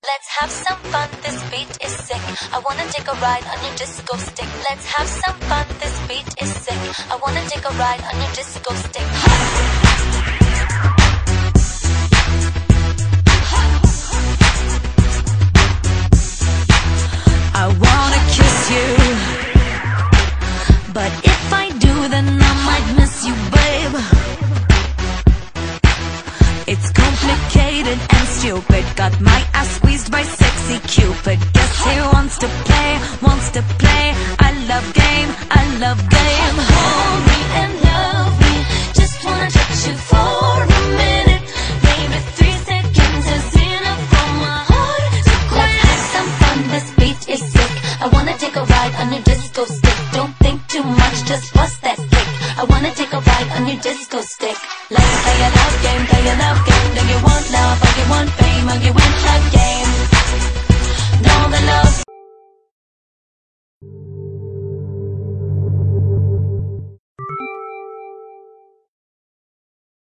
Let's have some fun, this beat is sick. I wanna take a ride on your disco stick. Let's have some fun, this beat is sick. I wanna take a ride on your disco stick. I wanna kiss you, but if I do, then I might miss you, babe. It's complicated and stupid. Got my ass squeezed by sexy Cupid. Guess he wants to play, wants to play. I love game, I love game. Hold me and love me, just wanna touch you for